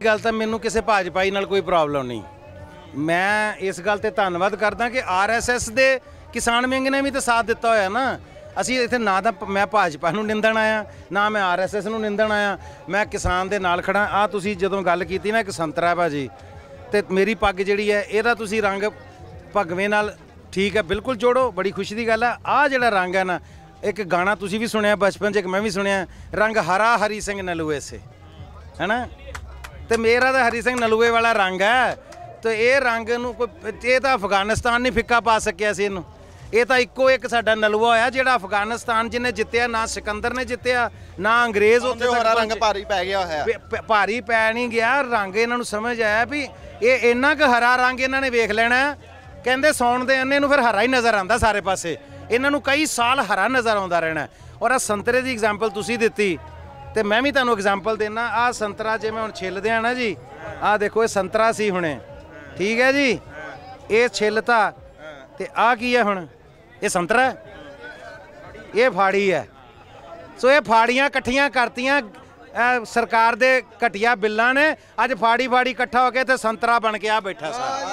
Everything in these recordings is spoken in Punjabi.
गल तो मैनू किसी भाजपाई नाल कोई प्रॉब्लम नहीं। मैं इस गल ते धन्नवाद करदा कि RSS दे किसान विंग ने भी तो साथ दिता होया ना। ਅਸੀਂ ਇੱਥੇ ਨਾ ਤਾਂ ਮੈਂ ਭਾਜਪਾ ਨੂੰ ਨਿੰਦਣ ਆਇਆ, ਨਾ ਮੈਂ RSS ਨੂੰ ਨਿੰਦਣ ਆਇਆ, ਮੈਂ ਕਿਸਾਨ ਦੇ ਨਾਲ ਖੜਾ। ਆ ਤੁਸੀਂ ਜਦੋਂ ਗੱਲ ਕੀਤੀ ਨਾ ਇੱਕ ਸੰਤਰਾ ਭਾਜੀ ਤੇ ਮੇਰੀ ਪੱਗ ਜਿਹੜੀ ਹੈ ਇਹਦਾ ਤੁਸੀਂ ਰੰਗ ਭਗਵੇਂ ਨਾਲ ਠੀਕ ਹੈ ਬਿਲਕੁਲ ਜੋੜੋ, ਬੜੀ ਖੁਸ਼ੀ ਦੀ ਗੱਲ ਹੈ। ਆ ਜਿਹੜਾ ਰੰਗ ਹੈ ਨਾ, ਇੱਕ ਗਾਣਾ ਤੁਸੀਂ ਵੀ ਸੁਣਿਆ ਬਚਪਨ 'ਚ, ਇੱਕ ਮੈਂ ਵੀ ਸੁਣਿਆ, ਰੰਗ ਹਰਾ ਹਰੀ ਸਿੰਘ ਨਲੂਏ ਸੇ, ਹੈ ਨਾ। ਤੇ ਮੇਰਾ ਤਾਂ ਹਰੀ ਸਿੰਘ ਨਲੂਏ ਵਾਲਾ ਰੰਗ ਹੈ। ਤੇ ਇਹ ਰੰਗ ਨੂੰ ਕੋਈ ਇਹ ਤਾਂ ਅਫਗਾਨਿਸਤਾਨ ਨਹੀਂ ਫਿੱਕਾ ਪਾ ਸਕਿਆ ਸੀ ਇਹਨੂੰ। ਇਹ ਤਾਂ ਇੱਕੋ ਇੱਕ ਸਾਡਾ ਨਲੂਆ ਹੋਇਆ ਜਿਹੜਾ ਅਫਗਾਨਿਸਤਾਨ ਜਿਹਨੇ ਜਿੱਤਿਆ, ਨਾ ਸਿਕੰਦਰ ਨੇ ਜਿੱਤਿਆ ਨਾ ਅੰਗਰੇਜ਼। ਉੱਥੇ ਹਰਾ ਰੰਗ ਭਾਰੀ ਪੈ ਗਿਆ ਹੋਇਆ, ਭਾਰੀ ਪੈ ਨਹੀਂ ਗਿਆ ਰੰਗ। ਇਹਨਾਂ ਨੂੰ ਸਮਝ ਆਇਆ ਵੀ ਇਹ ਇੰਨਾ ਕੁ ਹਰਾ ਰੰਗ ਇਹਨਾਂ ਨੇ ਵੇਖ ਲੈਣਾ। ਕਹਿੰਦੇ ਸੌਣ ਦੇ ਅੰਨੇ ਨੂੰ ਫਿਰ ਹਰਾ ਹੀ ਨਜ਼ਰ ਆਉਂਦਾ ਸਾਰੇ ਪਾਸੇ, ਇਹਨਾਂ ਨੂੰ ਕਈ ਸਾਲ ਹਰਾ ਨਜ਼ਰ ਆਉਂਦਾ ਰਹਿਣਾ। ਔਰ ਆ ਸੰਤਰੇ ਦੀ ਐਗਜ਼ਾਮਪਲ ਤੁਸੀਂ ਦਿੱਤੀ ਤੇ ਮੈਂ ਵੀ ਤੁਹਾਨੂੰ ਐਗਜ਼ਾਮਪਲ ਦੇਣਾ। ਆ ਸੰਤਰਾ ਜਿਵੇਂ ਹੁਣ ਛਿੱਲਦੇ ਆ ਨਾ ਜੀ, ਆ ਦੇਖੋ ਇਹ ਸੰਤਰਾ ਸੀ ਹੁਣੇ, ਠੀਕ ਹੈ ਜੀ, ਇਹ ਛਿੱਲਤਾ ਤੇ ਆ ਕੀ ਹੈ ਹੁਣ, ਇਹ ਸੰਤਰਾ, ਇਹ ਫਾੜੀ ਹੈ। ਸੋ ਇਹ ਫਾੜੀਆਂ ਇਕੱਠੀਆਂ ਕਰਤੀਆਂ ਸਰਕਾਰ ਦੇ ਘਟੀਆ ਬਿੱਲਾਂ ਨੇ। ਅੱਜ ਫਾੜੀ ਫਾੜੀ ਇਕੱਠਾ ਹੋ ਕੇ ਤੇ ਸੰਤਰਾ ਬਣ ਕੇ ਆ ਬੈਠਾ ਸਾਰਾ।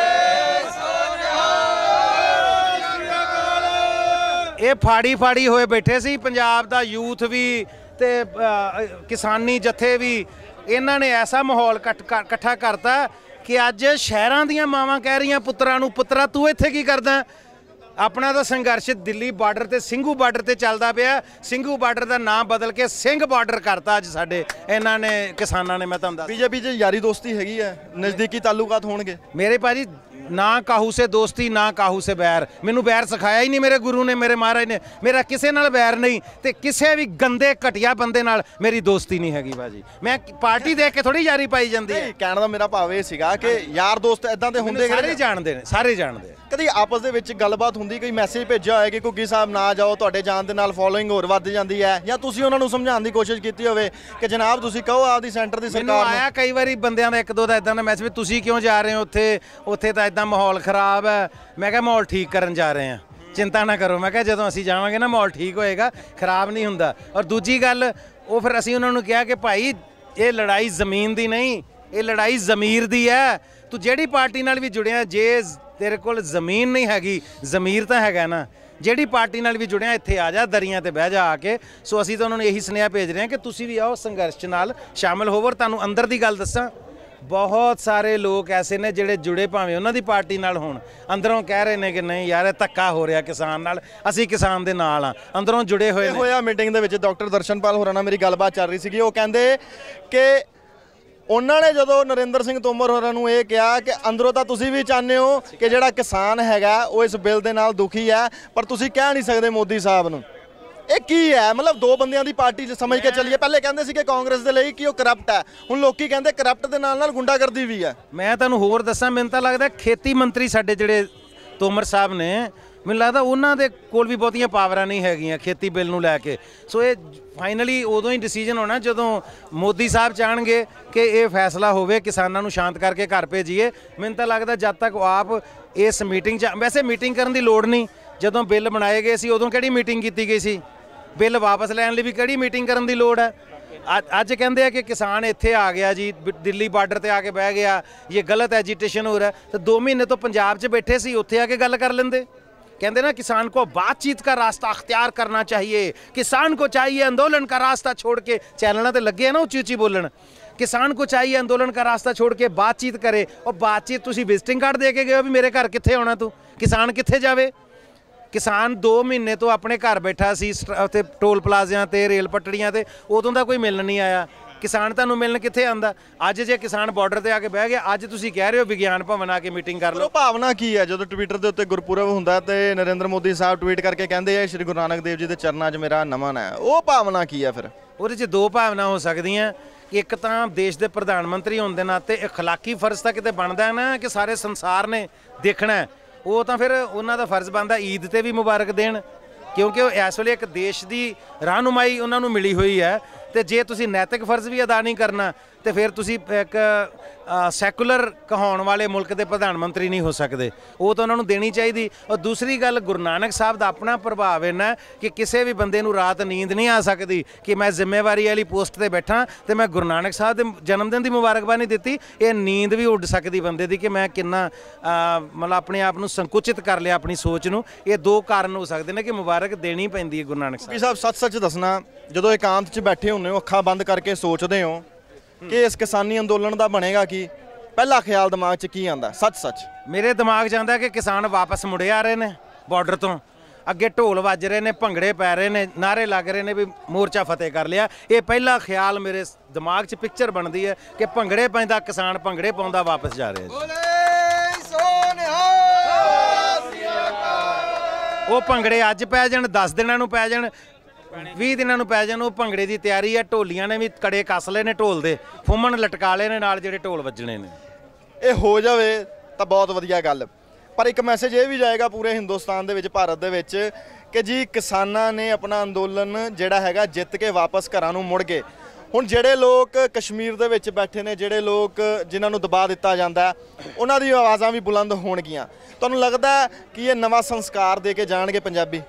ਇਹ ਫਾੜੀ ਫਾੜੀ ਹੋਏ ਬੈਠੇ ਸੀ ਪੰਜਾਬ ਦਾ ਯੂਥ ਵੀ ਤੇ ਕਿਸਾਨੀ ਜਥੇ ਵੀ। ਇਹਨਾਂ ਨੇ ਐਸਾ ਮਾਹੌਲ ਇਕੱਠਾ ਕਰਤਾ ਕਿ ਅੱਜ ਸ਼ਹਿਰਾਂ ਦੀਆਂ ਮਾਵਾਂ ਕਹਿ ਰਹੀਆਂ ਪੁੱਤਰਾਂ ਨੂੰ, ਪੁੱਤਰਾ ਤੂੰ ਇੱਥੇ ਕੀ ਕਰਦਾ। ਆਪਣਾ ਤਾਂ ਸੰਘਰਸ਼ ਦਿੱਲੀ ਬਾਰਡਰ ਤੇ ਸਿੰਘੂ ਬਾਰਡਰ ਤੇ ਚੱਲਦਾ ਪਿਆ। ਸਿੰਘੂ ਬਾਰਡਰ ਦਾ ਨਾਮ ਬਦਲ ਕੇ ਸਿੰਘ ਬਾਰਡਰ ਕਰਤਾ ਅੱਜ ਸਾਡੇ ਇਹਨਾਂ ਨੇ ਕਿਸਾਨਾਂ ਨੇ। ਮੈਂ ਤੁਹਾਨੂੰ ਦੱਸ, ਬੀਜੇਪੀ 'ਚ ਯਾਰੀ ਦੋਸਤੀ ਹੈਗੀ ਹੈ, ਨਜ਼ਦੀਕੀ ਤਾਲੁਕਾਤ ਹੋਣਗੇ ਮੇਰੇ ਭਾਜੀ। ना काहू से दोस्ती ना काहू से बैर। मैनू बैर सिखाया ही नहीं मेरे गुरु ने, मेरे महाराज ने। मेरा किसी नाल बैर नहीं ते किसी भी गंदे घटिया बंदे नाल मेरी दोस्ती नहीं हैगी भाजी। मैं पार्टी देख के थोड़ी यारी पाई जाती है। कहने का मेरा भाव ये सीगा कि यार दोस्त इदां दे हुंदे सारे जानते हैं, सारे जानते हैं। कदी आपस दे विच गलबात हुंदी, कोई मैसेज भेजिया होए कि घुग्गी साहब ना जाओ, तुहाडे जाण दे नाल फॉलोइंग होर वध जांदी है, या तुसीं उन्हां नूं समझाउण दी कोशिश कीती होवे कि जनाब तुसीं कहो आपदी सेंटर दी सरकार नूं। आया कई बारी बंदियां दा एक दो दा इदां दा मैसेज, तुसीं क्यों जा रहे हो उत्थे, उत्थे तां इदां माहौल खराब है। मैं कहा माहौल ठीक करन जा रहे हैं, चिंता ना करो। मैं कहा जदों असीं जावांगे ना माहौल ठीक होएगा, खराब नहीं हुंदा। और दूजी गल ਉਹ ਫਿਰ ਅਸੀਂ ਉਹਨਾਂ ਨੂੰ ਕਿਹਾ ਕਿ ਭਾਈ ਇਹ ਲੜਾਈ ਜ਼ਮੀਨ ਦੀ ਨਹੀਂ, ਇਹ ਲੜਾਈ ਜ਼ਮੀਰ ਦੀ ਹੈ। ਤੂੰ ਜਿਹੜੀ ਪਾਰਟੀ ਨਾਲ ਵੀ ਜੁੜਿਆ, ਜੇ ਤੇਰੇ ਕੋਲ ਜ਼ਮੀਨ ਨਹੀਂ ਹੈਗੀ, ਜ਼ਮੀਰ ਤਾਂ ਹੈਗਾ ਨਾ। ਜਿਹੜੀ ਪਾਰਟੀ ਨਾਲ ਵੀ ਜੁੜਿਆ ਇੱਥੇ ਆ ਜਾ, ਦਰੀਆਂ ਤੇ ਬਹਿ ਜਾ ਆ ਕੇ। ਸੋ ਅਸੀਂ ਤਾਂ ਉਹਨਾਂ ਨੂੰ ਇਹੀ ਸੁਨੇਹਾ ਭੇਜ ਰਹੇ ਹਾਂ ਕਿ ਤੁਸੀਂ ਵੀ ਆਓ, ਸੰਘਰਸ਼ ਨਾਲ ਸ਼ਾਮਿਲ ਹੋਵੋ। ਤੁਹਾਨੂੰ ਅੰਦਰ ਦੀ ਗੱਲ ਦੱਸਾਂ, ਬਹੁਤ ਸਾਰੇ ਲੋਕ ਐਸੇ ਨੇ ਜਿਹੜੇ ਜੁੜੇ ਭਾਵੇਂ ਉਹਨਾਂ ਦੀ ਪਾਰਟੀ ਨਾਲ ਹੋਣ, ਅੰਦਰੋਂ ਕਹਿ ਰਹੇ ਨੇ ਕਿ ਨਹੀਂ ਯਾਰ ਇਹ ਧੱਕਾ ਹੋ ਰਿਹਾ ਕਿਸਾਨ ਨਾਲ, ਅਸੀਂ ਕਿਸਾਨ ਦੇ ਨਾਲ ਆ, ਅੰਦਰੋਂ ਜੁੜੇ ਹੋਏ ਨੇ। ਹੋਇਆ ਮੀਟਿੰਗ ਦੇ ਵਿੱਚ ਡਾਕਟਰ ਦਰਸ਼ਨਪਾਲ ਹੋਰਾਂ ਨਾਲ ਮੇਰੀ ਗੱਲਬਾਤ ਚੱਲ ਰਹੀ ਸੀਗੀ। ਉਹ ਕਹਿੰਦੇ ਕਿ ਉਹਨਾਂ ਨੇ ਜਦੋਂ ਨਰਿੰਦਰ ਸਿੰਘ ਤੋਮਰ ਹੋਰਾਂ ਨੂੰ ਇਹ ਕਿਹਾ ਕਿ ਅੰਦਰੋਂ ਤਾਂ ਤੁਸੀਂ ਵੀ ਚਾਹੁੰਦੇ ਹੋ ਕਿ ਜਿਹੜਾ ਕਿਸਾਨ ਹੈਗਾ ਉਹ ਇਸ ਬਿੱਲ ਦੇ ਨਾਲ ਦੁਖੀ ਹੈ, ਪਰ ਤੁਸੀਂ ਕਹਿ ਨਹੀਂ ਸਕਦੇ ਮੋਦੀ ਸਾਹਿਬ ਨੂੰ। ਇਹ ਕੀ ਹੈ? ਮਤਲਬ ਦੋ ਬੰਦਿਆਂ ਦੀ ਪਾਰਟੀ ਸਮਝ ਕੇ ਚੱਲੀਏ। ਪਹਿਲੇ ਕਹਿੰਦੇ ਸੀ ਕਿ ਕਾਂਗਰਸ ਦੇ ਲਈ ਕਿ ਉਹ ਕਰਪਟ ਹੈ, ਹੁਣ ਲੋਕੀ ਕਹਿੰਦੇ ਕਰਪਟ ਦੇ ਨਾਲ ਨਾਲ ਗੁੰਡਾਗਰਦੀ ਵੀ ਹੈ। ਮੈਂ ਤੁਹਾਨੂੰ ਹੋਰ ਦੱਸਾਂ, ਮੈਨੂੰ ਤਾਂ ਲੱਗਦਾ ਖੇਤੀ ਮੰਤਰੀ ਸਾਡੇ ਜਿਹੜੇ ਤੋਮਰ ਸਾਹਿਬ ਨੇ, ਮੈਨੂੰ ਲੱਗਦਾ ਉਹਨਾਂ ਦੇ ਕੋਲ ਵੀ ਬਹੁਤੀਆਂ ਪਾਵਰਾਂ ਨਹੀਂ ਹੈਗੀਆਂ ਖੇਤੀ ਬਿੱਲ ਨੂੰ ਲੈ ਕੇ। ਸੋ ਇਹ ਫਾਈਨਲੀ ਉਦੋਂ ਹੀ ਡਿਸੀਜਨ ਹੋਣਾ ਜਦੋਂ ਮੋਦੀ ਸਾਹਿਬ ਚਾਹਣਗੇ ਕਿ ਇਹ ਫੈਸਲਾ ਹੋਵੇ, ਕਿਸਾਨਾਂ ਨੂੰ ਸ਼ਾਂਤ ਕਰਕੇ ਘਰ ਭੇਜੀਏ। ਮੈਨੂੰ ਤਾਂ ਲੱਗਦਾ ਜਦ ਤੱਕ ਉਹ ਆਪ ਇਸ ਮੀਟਿੰਗ 'ਚ, ਵੈਸੇ ਮੀਟਿੰਗ ਕਰਨ ਦੀ ਲੋੜ ਨਹੀਂ, ਜਦੋਂ ਬਿੱਲ ਬਣਾਏ ਗਏ ਸੀ ਉਦੋਂ ਕਿਹੜੀ ਮੀਟਿੰਗ ਕੀਤੀ ਗਈ ਸੀ? ਬਿੱਲ ਵਾਪਸ ਲੈਣ ਲਈ ਵੀ ਕਿਹੜੀ ਮੀਟਿੰਗ ਕਰਨ ਦੀ ਲੋੜ ਹੈ? ਅੱਜ ਕਹਿੰਦੇ ਆ ਕਿ ਕਿਸਾਨ ਇੱਥੇ ਆ ਗਿਆ ਜੀ, ਦਿੱਲੀ ਬਾਰਡਰ ਤੇ ਆ ਕੇ ਬਹਿ ਗਿਆ, ਇਹ ਗਲਤ ਐਜੀਟੇਸ਼ਨ ਹੋ ਰਿਹਾ। ਤਾਂ 2 ਮਹੀਨੇ ਤੋਂ ਪੰਜਾਬ 'ਚ ਬੈਠੇ ਸੀ, ਉੱਥੇ ਆ ਕੇ ਗੱਲ ਕਰ ਲੈਂਦੇ। कहते ना किसान को बातचीत का रास्ता अख्तियार करना चाहिए, किसान को चाहिए आंदोलन का रास्ता छोड़ के, चैनलों ते लगे है ना उची उची बोलन, किसान को चाहिए आंदोलन का रास्ता छोड़ के बातचीत करे। और बातचीत तुसी विजिटिंग कार्ड दे के गए हो भी मेरे घर कित्थे आउणा, तू किसान कित्थे जावे? किसान 2 महीने तो अपने घर बैठा सी उत्थे टोल प्लाजियां ते रेल पटड़ियां ते, उदों दा कोई मिलन नहीं आया। किसान ਤੁਹਾਨੂੰ ਮਿਲਣ ਕਿੱਥੇ ਆਂਦਾ? ਅੱਜ ਜੇ ਕਿਸਾਨ ਬਾਰਡਰ ਤੇ ਆ ਕੇ ਬਹਿ ਗਿਆ, ਅੱਜ ਤੁਸੀਂ ਕਹਿ ਰਹੇ ਹੋ ਵਿਗਿਆਨ ਭਵਨ ਆ ਕੇ ਮੀਟਿੰਗ ਕਰ ਲਓ। ਭਾਵਨਾ ਕੀ ਹੈ ਜਦੋਂ ਟਵਿੱਟਰ ਦੇ ਉੱਤੇ ਗੁਰਪੁਰਬ ਹੁੰਦਾ ਤੇ ਨਰਿੰਦਰ ਮੋਦੀ ਸਾਹਿਬ ਟਵੀਟ ਕਰਕੇ ਕਹਿੰਦੇ ਆ ਸ਼੍ਰੀ ਗੁਰੂ ਨਾਨਕ ਦੇਵ ਜੀ ਦੇ ਚਰਨਾਂ 'ਚ ਮੇਰਾ ਨਮਨ ਹੈ, ਉਹ ਭਾਵਨਾ ਕੀ ਹੈ? ਫਿਰ ਉਹਦੇ 'ਚ 2 ਭਾਵਨਾ ਹੋ ਸਕਦੀਆਂ। ਇੱਕ ਤਾਂ ਦੇਸ਼ ਦੇ ਪ੍ਰਧਾਨ ਮੰਤਰੀ ਹੋਣ ਦੇ ਨਾਤੇ ਅਖਲਾਕੀ ਫਰਜ਼ ਤਾਂ ਕਿਤੇ ਬਣਦਾ ਨਾ ਕਿ ਸਾਰੇ ਸੰਸਾਰ ਨੇ ਦੇਖਣਾ, ਉਹ ਤਾਂ ਫਿਰ ਉਹਨਾਂ ਦਾ ਫਰਜ਼ ਬਣਦਾ ਈਦ ਤੇ ਵੀ ਮੁਬਾਰਕ ਦੇਣ, ਕਿਉਂਕਿ ਉਹ ਇਸ ਵੇਲੇ ਇੱਕ ਦੇਸ਼ ਦੀ ਰਹਿਨੁਮਾਈ ਉਹਨਾਂ ਨੂੰ ਮਿਲੀ ਹੋਈ ਹੈ। ਤੇ ਜੇ ਤੁਸੀਂ ਨੈਤਿਕ ਫਰਜ਼ ਵੀ ਅਦਾ ਨਹੀਂ ਕਰਨਾ ਤੇ ਫਿਰ ਤੁਸੀਂ ਇੱਕ ਸੈਕੂਲਰ ਕਹਾਉਣ ਵਾਲੇ ਮੁਲਕ ਦੇ ਪ੍ਰਧਾਨ ਮੰਤਰੀ ਨਹੀਂ ਹੋ ਸਕਦੇ। ਉਹ ਤਾਂ ਉਹਨਾਂ ਨੂੰ ਦੇਣੀ ਚਾਹੀਦੀ। ਔਰ ਦੂਸਰੀ ਗੱਲ, ਗੁਰੂ ਨਾਨਕ ਸਾਹਿਬ ਦਾ ਆਪਣਾ ਪ੍ਰਭਾਵ ਇੰਨਾ ਕਿ ਕਿਸੇ ਵੀ ਬੰਦੇ ਨੂੰ ਰਾਤ ਨੀਂਦ ਨਹੀਂ ਆ ਸਕਦੀ ਕਿ ਮੈਂ ਜ਼ਿੰਮੇਵਾਰੀ ਵਾਲੀ ਪੋਸਟ ਤੇ ਬੈਠਾ ਤੇ ਮੈਂ ਗੁਰੂ ਨਾਨਕ ਸਾਹਿਬ ਦੇ ਜਨਮ ਦਿਨ ਦੀ ਮੁਬਾਰਕਬਾਦ ਨਹੀਂ ਦਿੱਤੀ। ਇਹ ਨੀਂਦ ਵੀ ਉੱਡ ਸਕਦੀ ਬੰਦੇ ਦੀ ਕਿ ਮੈਂ ਕਿੰਨਾ ਮਤਲਬ ਆਪਣੇ ਆਪ ਨੂੰ ਸੰਕੁਚਿਤ ਕਰ ਲਿਆ ਆਪਣੀ ਸੋਚ ਨੂੰ। ਇਹ ਦੋ ਕਾਰਨ ਹੋ ਸਕਦੇ ਨੇ ਕਿ ਮੁਬਾਰਕ ਦੇਣੀ ਪੈਂਦੀ ਹੈ ਗੁਰੂ ਨਾਨਕ ਸਾਹਿਬ। ਸੱਚ ਦੱਸਣਾ, ਜਦੋਂ ਇਕਾਂਤ 'ਚ ਬੈਠੇ ਹੁੰਦੇ ਹੋ, ਅੱਖਾਂ ਬੰਦ ਕਰਕੇ ਸੋਚਦੇ ਹੋ ਕਿ ਇਸ ਕਿਸਾਨੀ ਅੰਦੋਲਨ ਦਾ ਬਣੇਗਾ ਕੀ, ਪਹਿਲਾ ਖਿਆਲ ਦਿਮਾਗ 'ਚ ਕੀ ਆਉਂਦਾ? ਸੱਚ ਮੇਰੇ ਦਿਮਾਗ 'ਚ ਆਉਂਦਾ ਕਿ ਕਿਸਾਨ ਵਾਪਸ ਮੁੜੇ ਆ ਰਹੇ ਨੇ ਬਾਰਡਰ ਤੋਂ, ਅੱਗੇ ਢੋਲ ਵੱਜ ਰਹੇ ਨੇ, ਭੰਗੜੇ ਪੈ ਰਹੇ ਨੇ, ਨਾਅਰੇ ਲੱਗ ਰਹੇ ਨੇ ਵੀ ਮੋਰਚਾ ਫਤਿਹ ਕਰ ਲਿਆ। ਇਹ ਪਹਿਲਾ ਖਿਆਲ ਮੇਰੇ ਦਿਮਾਗ 'ਚ ਪਿਕਚਰ ਬਣਦੀ ਹੈ ਕਿ ਭੰਗੜੇ ਪੈਂਦਾ ਕਿਸਾਨ, ਭੰਗੜੇ ਪਾਉਂਦਾ ਵਾਪਸ ਜਾ ਰਿਹਾ। ਉਹ ਭੰਗੜੇ ਅੱਜ ਪੈ ਜਾਣ, 10 ਦਿਨਾਂ ਨੂੰ ਪੈ ਜਾਣ, 20 ਦਿਨਾਂ ਨੂੰ ਪੈ ਜਾਣ, ਉਹ ਭੰਗੜੇ ਦੀ ਤਿਆਰੀ ਹੈ। ਢੋਲੀਆਂ ਨੇ ਵੀ ਕੜੇ ਕੱਸ ਲਏ ਨੇ, ਢੋਲ ਦੇ ਫੁੰਮਣ ਲਟਕਾ ਲਏ ਨੇ ਨਾਲ ਜਿਹੜੇ ਢੋਲ ਵੱਜਣੇ ਨੇ। ਇਹ ਹੋ ਜਾਵੇ ਤਾਂ ਬਹੁਤ ਵਧੀਆ ਗੱਲ, ਪਰ ਇੱਕ ਮੈਸੇਜ ਇਹ ਵੀ ਜਾਏਗਾ ਪੂਰੇ ਹਿੰਦੁਸਤਾਨ ਦੇ ਵਿੱਚ, ਭਾਰਤ ਦੇ ਵਿੱਚ, ਕਿ ਜੀ ਕਿਸਾਨਾਂ ਨੇ ਆਪਣਾ ਅੰਦੋਲਨ ਜਿਹੜਾ ਹੈਗਾ ਜਿੱਤ ਕੇ ਵਾਪਸ ਘਰਾਂ ਨੂੰ ਮੁੜ ਗਏ। ਹੁਣ ਜਿਹੜੇ ਲੋਕ ਕਸ਼ਮੀਰ ਦੇ ਵਿੱਚ ਬੈਠੇ ਨੇ, ਜਿਹੜੇ ਲੋਕ ਜਿਨ੍ਹਾਂ ਨੂੰ ਦਬਾ ਦਿੱਤਾ ਜਾਂਦਾ, ਉਹਨਾਂ ਦੀ ਆਵਾਜ਼ਾਂ ਵੀ ਬੁਲੰਦ ਹੋਣਗੀਆਂ। ਤੁਹਾਨੂੰ ਲੱਗਦਾ ਕਿ ਇਹ ਨਵਾਂ ਸੰਸਕਾਰ ਦੇ ਕੇ ਜਾਣਗੇ ਪੰਜਾਬੀ?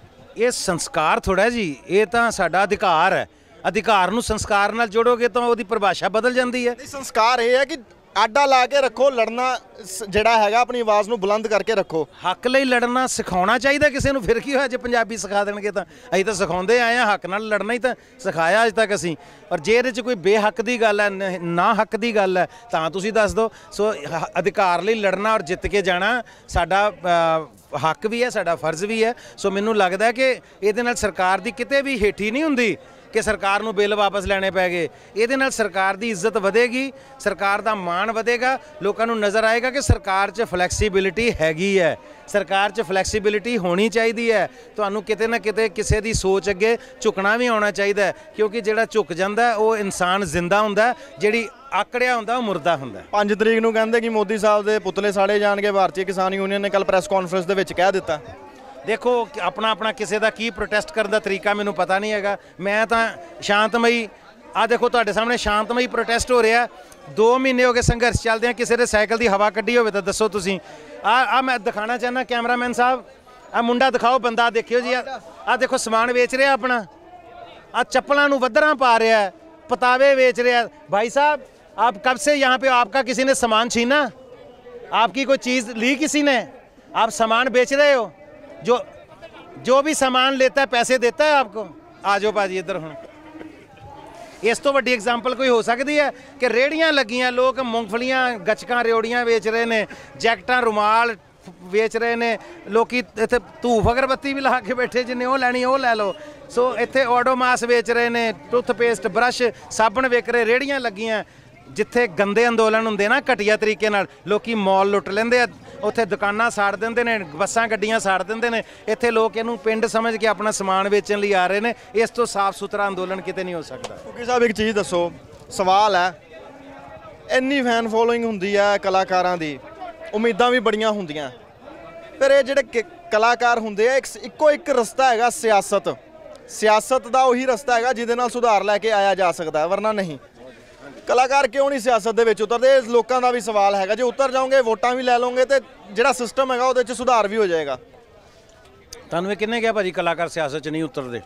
ਇਹ ਸੰਸਕਾਰ ਥੋੜ੍ਹਾ ਜੀ, ਇਹ ਤਾਂ ਸਾਡਾ ਅਧਿਕਾਰ ਹੈ। ਅਧਿਕਾਰ ਨੂੰ ਸੰਸਕਾਰ ਨਾਲ ਜੋੜੋਗੇ ਤਾਂ ਉਹਦੀ ਪਰਿਭਾਸ਼ਾ ਬਦਲ ਜਾਂਦੀ ਹੈ। ਸੰਸਕਾਰ ਇਹ ਹੈ ਕਿ ਆਡਾ ਲਾ ਕੇ ਰੱਖੋ, ਲੜਨਾ ਜਿਹੜਾ ਹੈਗਾ ਆਪਣੀ ਆਵਾਜ਼ ਨੂੰ ਬੁਲੰਦ ਕਰਕੇ ਰੱਖੋ। ਹੱਕ ਲਈ ਲੜਨਾ ਸਿਖਾਉਣਾ ਚਾਹੀਦਾ ਕਿਸੇ ਨੂੰ। ਫਿਰ ਕੀ ਹੋਇਆ ਜੇ ਪੰਜਾਬੀ ਸਿਖਾ ਦੇਣਗੇ ਤਾਂ? ਅਸੀਂ ਤਾਂ ਸਿਖਾਉਂਦੇ ਆਏ ਹਾਂ, ਹੱਕ ਨਾਲ ਲੜਨਾ ਹੀ ਤਾਂ ਸਿਖਾਇਆ ਅੱਜ ਤੱਕ ਅਸੀਂ। ਪਰ ਜੇ ਇਹਦੇ 'ਚ ਕੋਈ ਬੇਹੱਕ ਦੀ ਗੱਲ ਹੈ, ਨਾ ਹੱਕ ਦੀ ਗੱਲ ਹੈ, ਤਾਂ ਤੁਸੀਂ ਦੱਸ ਦਿਓ। ਸੋ ਅਧਿਕਾਰ ਲਈ ਲੜਨਾ ਔਰ ਜਿੱਤ ਕੇ ਜਾਣਾ ਸਾਡਾ ਹੱਕ ਵੀ ਹੈ, ਸਾਡਾ ਫਰਜ਼ ਵੀ ਹੈ। ਸੋ ਮੈਨੂੰ ਲੱਗਦਾ ਕਿ ਇਹਦੇ ਨਾਲ ਸਰਕਾਰ ਦੀ ਕਿਤੇ ਵੀ ਹੇਠੀ ਨਹੀਂ ਹੁੰਦੀ ਕਿ ਸਰਕਾਰ ਨੂੰ ਬਿੱਲ ਵਾਪਸ ਲੈਣੇ ਪੈ ਗਏ। ਇਹਦੇ ਨਾਲ ਸਰਕਾਰ ਦੀ ਇੱਜ਼ਤ ਵਧੇਗੀ, ਸਰਕਾਰ ਦਾ ਮਾਣ ਵਧੇਗਾ, ਲੋਕਾਂ ਨੂੰ ਨਜ਼ਰ ਆਏਗਾ ਕਿ ਸਰਕਾਰ 'ਚ ਫਲੈਕਸੀਬਿਲਿਟੀ ਹੈਗੀ ਹੈ, ਸਰਕਾਰ 'ਚ ਫਲੈਕਸੀਬਿਲਿਟੀ ਹੋਣੀ ਚਾਹੀਦੀ ਹੈ। ਤੁਹਾਨੂੰ ਕਿਤੇ ਨਾ ਕਿਤੇ ਕਿਸੇ ਦੀ ਸੋਚ ਅੱਗੇ ਝੁਕਣਾ ਵੀ ਆਉਣਾ ਚਾਹੀਦਾ ਹੈ, ਕਿਉਂਕਿ ਜਿਹੜਾ ਝੁਕ ਜਾਂਦਾ ਉਹ ਇਨਸਾਨ ਜ਼ਿੰਦਾ ਹੁੰਦਾ, ਜਿਹੜੀ ਆਕੜਿਆ ਹੁੰਦਾ ਉਹ ਮੁਰਦਾ ਹੁੰਦਾ। 5 ਤਰੀਕ ਨੂੰ ਕਹਿੰਦੇ ਕਿ ਮੋਦੀ ਸਾਹਿਬ ਦੇ ਪੁਤਲੇ ਸਾੜੇ ਜਾਣਗੇ। ਭਾਰਤੀ ਕਿਸਾਨ ਯੂਨੀਅਨ ਨੇ ਕੱਲ ਪ੍ਰੈਸ ਕਾਨਫਰੰਸ ਦੇ ਵਿੱਚ ਕਹਿ ਦਿੱਤਾ। ਦੇਖੋ ਆਪਣਾ ਕਿਸੇ ਦਾ ਕੀ ਪ੍ਰੋਟੈਸਟ ਕਰਨ ਦਾ ਤਰੀਕਾ ਮੈਨੂੰ ਪਤਾ ਨਹੀਂ ਹੈਗਾ। ਮੈਂ ਤਾਂ ਸ਼ਾਂਤਮਈ, ਆਹ ਦੇਖੋ ਤੁਹਾਡੇ ਸਾਹਮਣੇ ਸ਼ਾਂਤਮਈ ਪ੍ਰੋਟੈਸਟ ਹੋ ਰਿਹਾ। 2 ਮਹੀਨੇ ਹੋ ਗਏ ਸੰਘਰਸ਼ ਚੱਲਦੇ ਆ। ਕਿਸੇ ਦੇ ਸਾਈਕਲ ਦੀ ਹਵਾ ਕੱਢੀ ਹੋਵੇ ਤਾਂ ਦੱਸੋ ਤੁਸੀਂ। ਆ ਮੈਂ ਦਿਖਾਣਾ ਚਾਹੁੰਦਾ, ਕੈਮਰਾਮੈਨ ਸਾਹਿਬ ਆ ਮੁੰਡਾ ਦਿਖਾਓ, ਬੰਦਾ ਦੇਖਿਓ ਜੀ। ਆ ਦੇਖੋ ਸਮਾਨ ਵੇਚ ਰਿਹਾ ਆਪਣਾ, ਆ ਚੱਪਲਾਂ ਨੂੰ ਵੱਧਰਾਂ ਪਾ ਰਿਹਾ, ਪਤਾਵੇ ਵੇਚ ਰਿਹਾ। भाई साहब आप कब से यहाँ पे, आपका किसी ने सामान छीना? आपकी कोई चीज़ ली किसी ने? आप सामान बेच रहे हो? जो भी सामान लेता है पैसे देता है आपको? आ जाओ भाजी इधर। ਹੁਣ ਇਸ ਤੋਂ ਵੱਡੀ ਐਗਜ਼ਾਮਪਲ ਕੋਈ ਹੋ ਸਕਦੀ ਹੈ ਕਿ ਰੇੜੀਆਂ ਲੱਗੀਆਂ, ਲੋਕ ਮੂੰਗਫਲੀਆਂ, ਗੱਚਕਾਂ, ਰਿਓੜੀਆਂ ਵੇਚ ਰਹੇ ਨੇ, ਜੈਕਟਾਂ, ਰੁਮਾਲ ਵੇਚ ਰਹੇ ਨੇ ਲੋਕੀ। ਇੱਥੇ ਧੂਫ ਅਗਰਬੱਤੀ ਵੀ ਲਾ ਕੇ ਬੈਠੇ, ਜਿੰਨੇ ਉਹ ਲੈਣੀ ਉਹ ਲੈ ਲਓ। ਸੋ ਇੱਥੇ ਓਡੋਮਾਸ ਵੇਚ ਰਹੇ ਨੇ, ਟੁੱਥਪੇਸਟ, ਬਰਸ਼, ਸਾਬਣ ਵਿਕ ਰਹੇ, ਰੇੜੀਆਂ ਲੱਗੀਆਂ। ਜਿੱਥੇ ਗੰਦੇ ਅੰਦੋਲਨ ਹੁੰਦੇ ਨਾ ਘਟੀਆ ਤਰੀਕੇ ਨਾਲ, ਲੋਕੀ ਮੌਲ ਲੁੱਟ ਲੈਂਦੇ ਆ, ਉੱਥੇ ਦੁਕਾਨਾਂ ਸਾੜ ਦਿੰਦੇ ਨੇ, ਬੱਸਾਂ ਗੱਡੀਆਂ ਸਾੜ ਦਿੰਦੇ ਨੇ। ਇੱਥੇ ਲੋਕ ਇਹਨੂੰ ਪਿੰਡ ਸਮਝ ਕੇ ਆਪਣਾ ਸਮਾਨ ਵੇਚਣ ਲਈ ਆ ਰਹੇ ਨੇ। ਇਸ ਤੋਂ ਸਾਫ਼ ਸੁਥਰਾ ਅੰਦੋਲਨ ਕਿਤੇ ਨਹੀਂ ਹੋ ਸਕਦਾ। ਕਿਉਂਕਿ ਸਾਹਿਬ ਇੱਕ ਚੀਜ਼ ਦੱਸੋ, ਸਵਾਲ ਹੈ, ਇੰਨੀ ਫੈਨ ਫੋਲੋਇੰਗ ਹੁੰਦੀ ਹੈ ਕਲਾਕਾਰਾਂ ਦੀ, ਉਮੀਦਾਂ ਵੀ ਬੜੀਆਂ ਹੁੰਦੀਆਂ, ਪਰ ਇਹ ਜਿਹੜੇ ਕਲਾਕਾਰ ਹੁੰਦੇ ਆ, ਇੱਕੋ ਇੱਕ ਰਸਤਾ ਹੈਗਾ ਸਿਆਸਤ। ਸਿਆਸਤ ਦਾ ਉਹੀ ਰਸਤਾ ਹੈਗਾ ਜਿਹਦੇ ਨਾਲ ਸੁਧਾਰ ਲੈ ਕੇ ਆਇਆ ਜਾ ਸਕਦਾ, ਵਰਨਾ ਨਹੀਂ। ਕਲਾਕਾਰ ਕਿਉਂ ਨਹੀਂ ਸਿਆਸਤ ਦੇ ਵਿੱਚ ਉਤਰਦੇ? ਇਹ ਲੋਕਾਂ ਦਾ ਵੀ ਸਵਾਲ ਹੈਗਾ। ਜੇ ਉਤਰ ਜਾਓਗੇ, ਵੋਟਾਂ ਵੀ ਲੈ ਲਓਗੇ, ਤੇ ਜਿਹੜਾ ਸਿਸਟਮ ਹੈਗਾ ਉਹਦੇ 'ਚ ਸੁਧਾਰ ਵੀ ਹੋ ਜਾਏਗਾ। ਤੁਹਾਨੂੰ ਇਹ ਕਿਹਨੇ ਕਿਹਾ ਭਾਜੀ ਕਲਾਕਾਰ ਸਿਆਸਤ 'ਚ ਨਹੀਂ ਉਤਰਦੇ?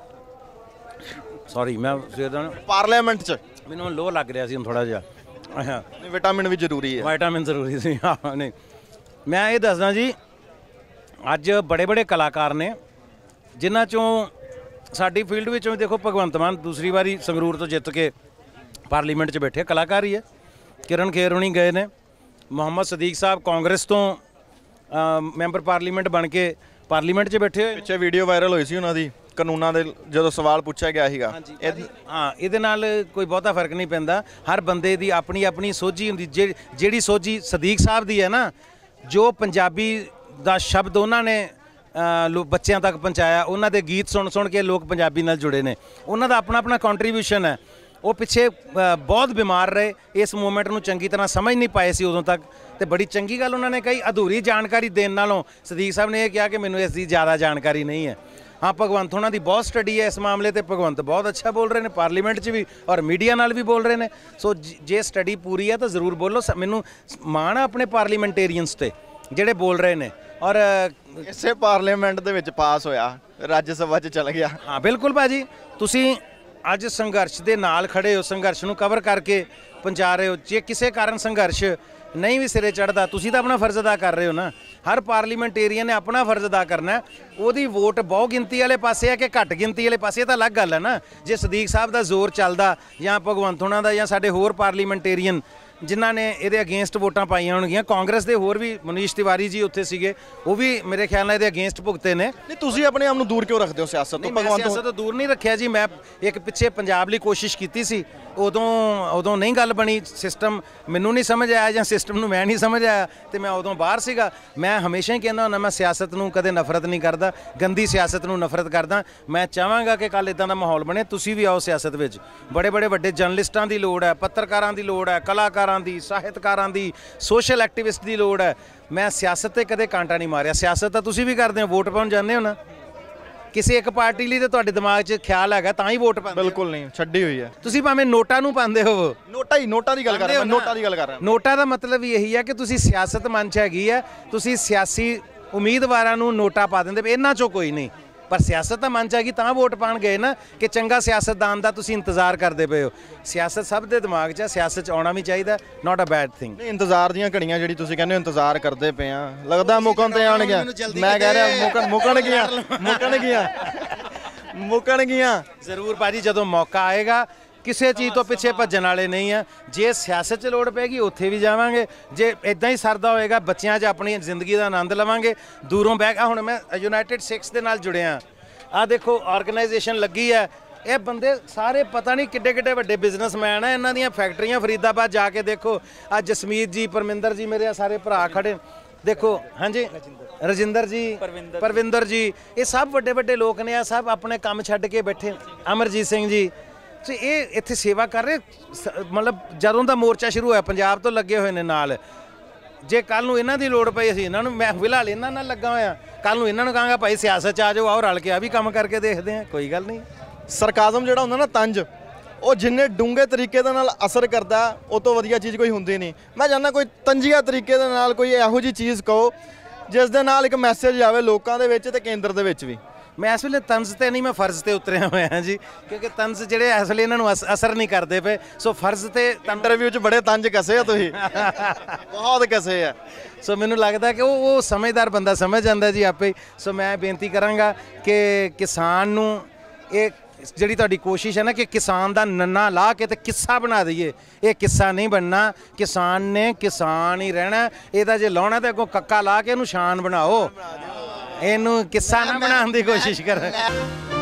ਸੌਰੀ, ਮੈਂ ਪਾਰਲੀਮੈਂਟ 'ਚ ਮੈਨੂੰ ਲੋਹ ਲੱਗ ਰਿਹਾ ਸੀ ਹੁਣ ਥੋੜਾ ਜਿਹਾ। ਵਿਟਾਮਿਨ ਵੀ ਜ਼ਰੂਰੀ ਹੈ। ਵਿਟਾਮਿਨ ਜ਼ਰੂਰੀ ਸੀ। ਹਾਂ, ਨਹੀਂ ਮੈਂ ਇਹ ਦੱਸਦਾ ਜੀ, ਅੱਜ ਬੜੇ ਬੜੇ ਕਲਾਕਾਰ ਨੇ ਜਿਨ੍ਹਾਂ 'ਚੋਂ ਸਾਡੀ ਫੀਲਡ ਵਿੱਚੋਂ ਦੇਖੋ ਭਗਵੰਤ ਮਾਨ ਦੂਸਰੀ ਵਾਰੀ ਸੰਗਰੂਰ ਤੋਂ ਜਿੱਤ ਕੇ ਪਾਰਲੀਮੈਂਟ 'ਚ ਬੈਠੇ, ਕਲਾਕਾਰ ਹੀ ਹੈ। ਕਿਰਨ ਖੇਰ ਹੋਣੀ ਗਏ ਨੇ, ਮੁਹੰਮਦ ਸਦੀਕ ਸਾਹਿਬ ਕਾਂਗਰਸ ਤੋਂ ਮੈਂਬਰ ਪਾਰਲੀਮੈਂਟ ਬਣ ਕੇ ਪਾਰਲੀਮੈਂਟ 'ਚ ਬੈਠੇ ਹੋਏ। ਪਿੱਛੇ ਵੀਡੀਓ ਵਾਇਰਲ ਹੋਈ ਸੀ ਉਹਨਾਂ ਦੀ ਕਾਨੂੰਨਾਂ ਦੇ, ਜਦੋਂ ਸਵਾਲ ਪੁੱਛਿਆ ਗਿਆ ਸੀਗਾ। ਹਾਂ, ਇਹਦੇ ਨਾਲ ਕੋਈ ਬਹੁਤਾ ਫਰਕ ਨਹੀਂ ਪੈਂਦਾ। ਹਰ ਬੰਦੇ ਦੀ ਆਪਣੀ ਆਪਣੀ ਸੋਝੀ ਹੁੰਦੀ। ਜਿਹੜੀ ਸੋਝੀ ਸਦੀਕ ਸਾਹਿਬ ਦੀ ਹੈ ਨਾ, ਜੋ ਪੰਜਾਬੀ ਦਾ ਸ਼ਬਦ ਉਹਨਾਂ ਨੇ ਬੱਚਿਆਂ ਤੱਕ ਪਹੁੰਚਾਇਆ, ਉਹਨਾਂ ਦੇ ਗੀਤ ਸੁਣ ਸੁਣ ਕੇ ਲੋਕ ਪੰਜਾਬੀ ਨਾਲ ਜੁੜੇ ਨੇ, ਉਹਨਾਂ ਦਾ ਆਪਣਾ ਆਪਣਾ ਕੰਟਰੀਬਿਊਸ਼ਨ ਹੈ। ਉਹ ਪਿੱਛੇ ਬਹੁਤ ਬਿਮਾਰ ਰਹੇ, ਇਸ ਮੂਵਮੈਂਟ ਨੂੰ ਚੰਗੀ ਤਰ੍ਹਾਂ ਸਮਝ ਨਹੀਂ ਪਾਏ ਸੀ ਉਦੋਂ ਤੱਕ, ਤੇ ਬੜੀ ਚੰਗੀ ਗੱਲ ਉਹਨਾਂ ਨੇ ਕਹੀ। ਅਧੂਰੀ ਜਾਣਕਾਰੀ ਦੇਣ ਨਾਲੋਂ ਸਦੀਕ ਸਾਹਿਬ ਨੇ ਇਹ ਕਿਹਾ ਕਿ ਮੈਨੂੰ ਇਸ ਦੀ ਜ਼ਿਆਦਾ ਜਾਣਕਾਰੀ ਨਹੀਂ ਹੈ। ਹਾਂ ਭਗਵੰਤ ਹੋਣਾ ਦੀ ਬਹੁਤ ਸਟੱਡੀ ਹੈ ਇਸ ਮਾਮਲੇ ਤੇ, ਭਗਵੰਤ ਬਹੁਤ ਅੱਛਾ ਬੋਲ ਰਹੇ ਨੇ ਪਾਰਲੀਮੈਂਟ 'ਚ ਵੀ ਔਰ ਮੀਡੀਆ ਨਾਲ ਵੀ ਬੋਲ ਰਹੇ ਨੇ। ਸੋ ਜੇ ਸਟੱਡੀ ਪੂਰੀ ਹੈ ਤਾਂ ਜ਼ਰੂਰ ਬੋਲੋ। ਮੈਨੂੰ ਮਾਣ ਆ ਆਪਣੇ ਪਾਰਲੀਮੈਂਟੇਰੀਅਨਸ ਤੇ ਜਿਹੜੇ ਬੋਲ ਰਹੇ ਨੇ। ਔਰ ਇਸੇ ਪਾਰਲੀਮੈਂਟ ਦੇ ਵਿੱਚ ਪਾਸ ਹੋਇਆ, ਰਾਜ ਸਭਾ 'ਚ ਚਲ ਗਿਆ। ਹਾਂ ਬਿਲਕੁਲ ਭਾਜੀ, ਤੁਸੀਂ ਅੱਜ ਸੰਘਰਸ਼ ਦੇ ਨਾਲ ਖੜੇ ਹੋ, ਸੰਘਰਸ਼ ਨੂੰ ਕਵਰ ਕਰਕੇ ਪਹੁੰਚਾ ਰਹੇ ਹੋ। ਜੇ ਕਿਸੇ ਕਾਰਨ ਸੰਘਰਸ਼ ਨਹੀਂ ਵੀ ਸਿਰੇ ਚੜ੍ਹਦਾ, ਤੁਸੀਂ ਤਾਂ ਆਪਣਾ ਫਰਜ਼ ਅਦਾ ਕਰ ਰਹੇ ਹੋ ਨਾ। ਹਰ ਪਾਰਲੀਮੈਂਟੇਰੀਅਨ ਨੇ ਆਪਣਾ ਫਰਜ਼ ਅਦਾ ਕਰਨਾ। ਉਹਦੀ ਵੋਟ ਬਹੁ ਗਿਣਤੀ ਵਾਲੇ ਪਾਸੇ ਹੈ ਕਿ ਘੱਟ ਗਿਣਤੀ ਵਾਲੇ ਪਾਸੇ, ਇਹ ਤਾਂ ਅਲੱਗ ਗੱਲ ਹੈ ਨਾ। ਜੇ ਸਦੀਕ ਸਾਹਿਬ ਦਾ ਜ਼ੋਰ ਚੱਲਦਾ ਜਾਂ ਭਗਵੰਤ ਹੋਣਾ ਦਾ ਜਾਂ ਸਾਡੇ ਹੋਰ ਪਾਰਲੀਮੈਂਟੇਰੀਅਨ ਜਿਨ੍ਹਾਂ ਨੇ ਇਹਦੇ ਅਗੇਂਸਟ ਵੋਟਾਂ ਪਾਈਆਂ ਹੋਣਗੀਆਂ, ਕਾਂਗਰਸ ਦੇ ਹੋਰ ਵੀ ਮਨੀਸ਼ ਤਿਵਾਰੀ ਜੀ ਉੱਥੇ ਸੀਗੇ, ਉਹ ਵੀ ਮੇਰੇ ਖਿਆਲ ਨਾਲ ਇਹਦੇ ਅਗੇਂਸਟ ਭੁਗਤੇ ਨੇ। ਨਹੀਂ ਤੁਸੀਂ ਆਪਣੇ ਆਪ ਨੂੰ ਦੂਰ ਕਿਉਂ ਰੱਖਦੇ ਹੋ ਸਿਆਸਤ ਤੋਂ? ਮੈਂ ਸਿਆਸਤ ਤੋਂ ਦੂਰ ਨਹੀਂ ਰੱਖਿਆ ਜੀ। ਮੈਂ ਇੱਕ ਪਿੱਛੇ ਪੰਜਾਬ ਲਈ ਕੋਸ਼ਿਸ਼ ਕੀਤੀ ਸੀ, ਉਦੋਂ ਨਹੀਂ ਗੱਲ ਬਣੀ। ਸਿਸਟਮ ਮੈਨੂੰ ਨਹੀਂ ਸਮਝ ਆਇਆ ਜਾਂ ਸਿਸਟਮ ਨੂੰ ਮੈਂ ਨਹੀਂ ਸਮਝ ਆਇਆ ਤੇ ਮੈਂ ਉਦੋਂ ਬਾਹਰ ਸੀਗਾ। ਮੈਂ ਹਮੇਸ਼ਾ ਹੀ ਕਹਿੰਦਾ ਹੁੰਦਾ ਮੈਂ ਸਿਆਸਤ ਨੂੰ ਕਦੇ ਨਫ਼ਰਤ ਨਹੀਂ ਕਰਦਾ, ਗੰਦੀ ਸਿਆਸਤ ਨੂੰ ਨਫ਼ਰਤ ਕਰਦਾ। ਮੈਂ ਚਾਹਾਂਗਾ ਕਿ ਕੱਲ੍ਹ ਇੱਦਾਂ ਦਾ ਮਾਹੌਲ ਬਣੇ, ਤੁਸੀਂ ਵੀ ਆਓ ਸਿਆਸਤ ਵਿੱਚ। ਬੜੇ ਵੱਡੇ ਜਰਨਲਿਸਟਾਂ ਦੀ ਲੋੜ ਹੈ, ਪੱਤਰਕਾਰਾਂ ਦੀ ਲੋੜ ਹੈ, ਕਲਾਕਾਰਾਂ ਦੀ, ਸਾਹਿਤਕਾਰਾਂ ਦੀ, ਸੋਸ਼ਲ ਐਕਟਿਵਿਸਟ ਦੀ ਲੋੜ ਹੈ। ਮੈਂ ਸਿਆਸਤ ਤੇ ਕਦੇ ਕਾਂਟਾ ਨਹੀਂ ਮਾਰਿਆ। ਸਿਆਸਤ ਤਾਂ ਤੁਸੀਂ ਵੀ ਕਰਦੇ ਹੋ, ਵੋਟ ਪਾਉਣ ਜਾਂਦੇ ਹੋ ਨਾ। ਕਿਸੇ ਇੱਕ ਪਾਰਟੀ ਲਈ ਤਾਂ ਤੁਹਾਡੇ ਦਿਮਾਗ 'ਚ ਖਿਆਲ ਹੈਗਾ ਤਾਂ ਹੀ ਵੋਟ ਪਾਉਂਦੇ। ਬਿਲਕੁਲ ਨਹੀਂ, ਛੱਡੀ ਹੋਈ ਹੈ। ਤੁਸੀਂ ਭਾਵੇਂ ਨੋਟਾਂ ਨੂੰ ਪਾਉਂਦੇ ਹੋਵੋ, ਨੋਟਾਂ ਦੀ ਗੱਲ ਕਰ ਰਿਹਾ ਮੈਂ, ਨੋਟਾਂ ਦੀ ਗੱਲ ਕਰ ਰਿਹਾ। ਨੋਟਾਂ ਦਾ ਮਤਲਬ ਹੀ ਇਹੀ ਹੈ ਕਿ ਤੁਸੀਂ ਸਿਆਸਤ ਮਨ 'ਚ ਹੈਗੀ ਹੈ, ਤੁਸੀਂ ਸਿਆਸੀ ਉਮੀਦਵਾਰਾਂ ਨੂੰ ਨੋਟਾਂ ਪਾ ਦਿੰਦੇ। ਇਹਨਾਂ 'ਚੋਂ ਕੋਈ ਨਹੀਂ, ਪਰ ਸਿਆਸਤ ਤਾਂ ਮਨ 'ਚ ਹੈਗੀ ਤਾਂ ਵੋਟ ਪਾਉਣ ਗਏ ਨਾ, ਕਿ ਚੰਗਾ ਸਿਆਸਤਦਾਨ ਦਾ ਤੁਸੀਂ ਇੰਤਜ਼ਾਰ ਕਰਦੇ ਪਏ ਹੋ। ਸਿਆਸਤ ਸਭ ਦੇ ਦਿਮਾਗ 'ਚ ਹੈ, ਸਿਆਸਤ 'ਚ ਆਉਣਾ ਵੀ ਚਾਹੀਦਾ, ਨਾਟ ਅ ਬੈਡ ਥਿੰਗ। ਨਹੀਂ ਇੰਤਜ਼ਾਰ ਦੀਆਂ ਘੜੀਆਂ ਜਿਹੜੀ ਤੁਸੀਂ ਕਹਿੰਦੇ ਹੋ ਇੰਤਜ਼ਾਰ ਕਰਦੇ ਪਏ ਆ, ਲੱਗਦਾ ਮੁੱਕਣ ਤੇ ਆਣਗੀਆਂ। ਮੈਂ ਕਹਿ ਰਿਹਾ ਮੁੱਕਣ ਗਈਆਂ। ਜ਼ਰੂਰ ਭਾਜੀ, ਜਦੋਂ ਮੌਕਾ ਆਏਗਾ ਕਿਸੇ ਚੀਜ਼ ਤੋਂ ਪਿੱਛੇ ਭੱਜਣ ਵਾਲੇ ਨਹੀਂ ਆ। ਜੇ ਸਿਆਸਤ 'ਚ ਲੋੜ ਪੈਗੀ ਉੱਥੇ ਵੀ ਜਾਵਾਂਗੇ। ਜੇ ਇਦਾਂ ਹੀ ਸਰਦਾ ਹੋਏਗਾ ਬੱਚਿਆਂ 'ਚ ਆਪਣੀ ਜ਼ਿੰਦਗੀ ਦਾ ਆਨੰਦ ਲਵਾਂਗੇ। ਦੂਰੋਂ ਬੈਕ ਹੁਣ ਮੈਂ ਯੂਨਾਈਟਿਡ ਸਿੱਖਸ ਦੇ ਨਾਲ ਜੁੜਿਆ। ਆਹ ਦੇਖੋ ਆਰਗੇਨਾਈਜੇਸ਼ਨ ਲੱਗੀ ਹੈ, ਇਹ ਬੰਦੇ ਸਾਰੇ ਪਤਾ ਨਹੀਂ ਕਿੱਡੇ ਵੱਡੇ ਬਿਜ਼ਨਸਮੈਨ ਆ। ਇਹਨਾਂ ਦੀਆਂ ਫੈਕਟਰੀਆਂ ਫਰੀਦਾਬਾਦ ਜਾ ਕੇ ਦੇਖੋ। ਆ ਜਸਮੀਤ ਜੀ, ਪਰਮਿੰਦਰ ਜੀ, ਮੇਰੇ ਸਾਰੇ ਭਰਾ ਖੜੇ ਦੇਖੋ। ਹਾਂਜੀ ਰਜਿੰਦਰ ਜੀ, ਪਰਵਿੰਦਰ ਜੀ, ਇਹ ਸਭ ਵੱਡੇ ਲੋਕ ਨੇ। ਆ ਸਭ ਆਪਣੇ ਕੰਮ ਛੱਡ ਕੇ ਬੈਠੇ। ਅਮਰਜੀਤ ਸਿੰਘ ਜੀ, ਤੇ ਇਹ ਇੱਥੇ ਸੇਵਾ ਕਰ ਰਹੇ। ਮਤਲਬ ਜਦੋਂ ਦਾ ਮੋਰਚਾ ਸ਼ੁਰੂ ਹੋਇਆ ਪੰਜਾਬ ਤੋਂ ਲੱਗੇ ਹੋਏ ਨੇ ਨਾਲ। ਜੇ ਕੱਲ ਨੂੰ ਇਹਨਾਂ ਦੀ ਲੋੜ ਪਈ, ਅਸੀਂ ਇਹਨਾਂ ਨੂੰ, ਮੈਂ ਫਿਲਹਾਲ ਇਹਨਾਂ ਨਾਲ ਲੱਗਾ ਹੋਇਆ, ਕੱਲ ਨੂੰ ਇਹਨਾਂ ਨੂੰ ਕਹਾਂਗਾ ਭਾਈ ਸਿਆਸਤ 'ਚ ਆ ਜਾਓ, ਆਓ ਰਲ ਕੇ ਆ ਵੀ ਕੰਮ ਕਰਕੇ ਦੇਖਦੇ ਹਾਂ, ਕੋਈ ਗੱਲ ਨਹੀਂ। ਸਰਕਾਜ਼ਮ ਜਿਹੜਾ ਹੁੰਦਾ ਨਾ, ਤੰਜ, ਉਹ ਜਿੰਨੇ ਡੂੰਘੇ ਤਰੀਕੇ ਦੇ ਨਾਲ ਅਸਰ ਕਰਦਾ ਉਹ ਤੋਂ ਵਧੀਆ ਚੀਜ਼ ਕੋਈ ਹੁੰਦੀ ਨਹੀਂ। ਮੈਂ ਚਾਹੁੰਦਾ ਕੋਈ ਤੰਜੀਆ ਤਰੀਕੇ ਦੇ ਨਾਲ ਕੋਈ ਇਹੋ ਜਿਹੀ ਚੀਜ਼ ਕਹੋ ਜਿਸ ਦੇ ਨਾਲ ਇੱਕ ਮੈਸੇਜ ਆਵੇ ਲੋਕਾਂ ਦੇ ਵਿੱਚ ਤੇ ਕੇਂਦਰ ਦੇ ਵਿੱਚ ਵੀ। ਮੈਂ ਇਸ ਵੇਲੇ ਤੰਜ਼ ਤੇ ਨਹੀਂ, ਮੈਂ ਫਰਜ਼ ਤੇ ਉਤਰਿਆ ਹੋਇਆ ਜੀ, ਕਿਉਂਕਿ ਤੰਜ਼ ਜਿਹੜੇ ਇਸ ਵੇਲੇ ਇਹਨਾਂ ਨੂੰ ਅਸਰ ਨਹੀਂ ਕਰਦੇ ਪਏ। ਸੋ ਫਰਜ਼ ਤੇ ਇੰਟਰਵਿਊ 'ਚ ਬੜੇ ਤੰਜ ਕਸੇ ਆ ਤੁਸੀਂ ਬਹੁਤ ਕਸੇ ਆ। ਸੋ ਮੈਨੂੰ ਲੱਗਦਾ ਕਿ ਉਹ ਸਮਝਦਾਰ ਬੰਦਾ ਸਮਝ ਜਾਂਦਾ ਜੀ ਆਪੇ। ਸੋ ਮੈਂ ਬੇਨਤੀ ਕਰਾਂਗਾ ਕਿ ਕਿਸਾਨ ਨੂੰ ਇਹ ਜਿਹੜੀ ਤੁਹਾਡੀ ਕੋਸ਼ਿਸ਼ ਹੈ ਨਾ ਕਿ ਕਿਸਾਨ ਦਾ ਨੰਨਾ ਲਾ ਕੇ ਤੇ ਕਿੱਸਾ ਬਣਾ ਦਈਏ, ਇਹ ਕਿੱਸਾ ਨਹੀਂ ਬਣਨਾ। ਕਿਸਾਨ ਨੇ ਕਿਸਾਨ ਹੀ ਰਹਿਣਾ। ਇਹਦਾ ਜੇ ਲਾਉਣਾ ਤਾਂ ਅੱਗੋਂ ਕੱਕਾ ਲਾ ਕੇ ਇਹਨੂੰ ਸ਼ਾਨ ਬਣਾਓ, ਇਹਨੂੰ ਕਿੱਸਾ ਨਾ ਬਣਾਉਣ ਦੀ ਕੋਸ਼ਿਸ਼ ਕਰ।